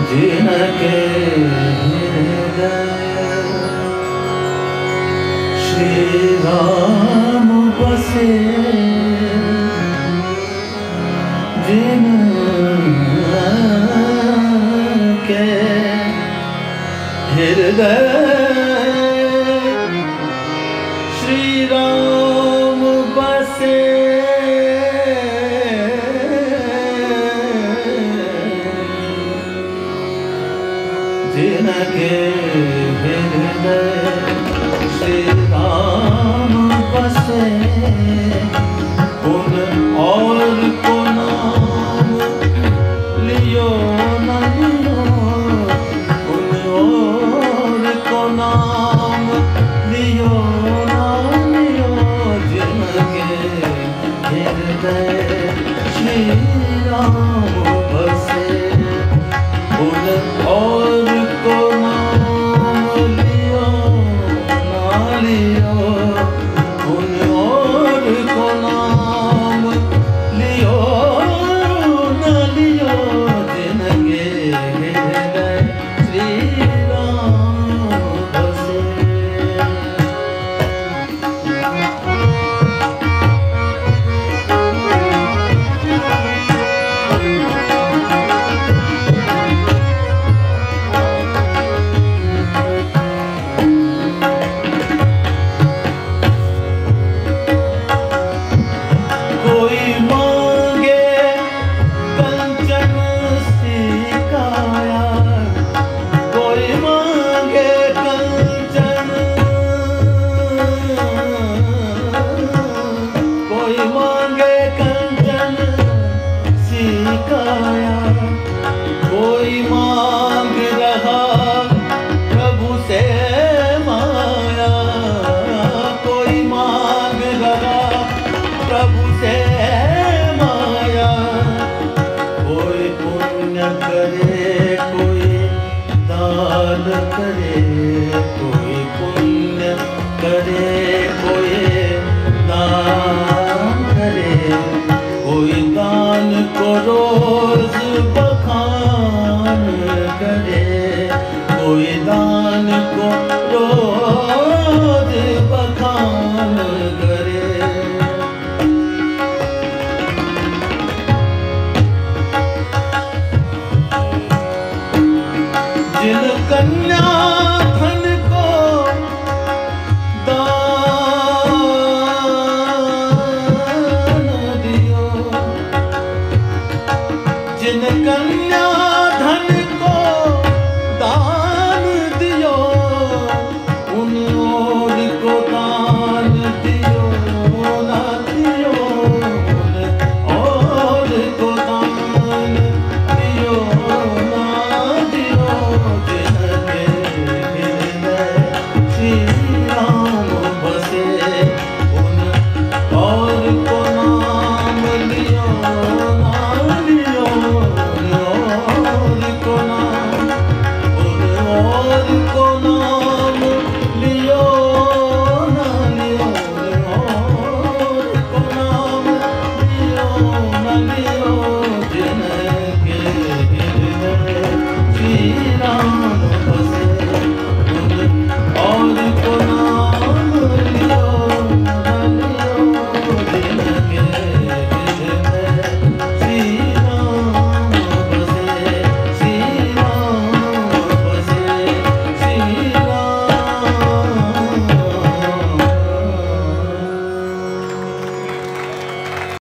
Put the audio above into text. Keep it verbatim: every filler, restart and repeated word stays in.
जिनके हृदय श्री राम बसे, जिनके हृदय श्री राम बसे, जिनके हृदय श्री राम बसे, उन और को नाम लियो न लियो, उन और को नाम लियो न लियो, जिनके हृदय श्री राम बसे, उन और को नाम लियो ना लियो, उन और को नाम लियो ना लियो, जिनके हृदय श्री राम बसे। कोई मांग रहा प्रभु से माया, कोई मांग रहा प्रभु से माया, कोई पुण्य करे कोई दान करे, कोई पुण्य करे कोई दान करे, कोई दान को रोज बखान करे, कोई दान को रोज बखान करे। जिन कन्या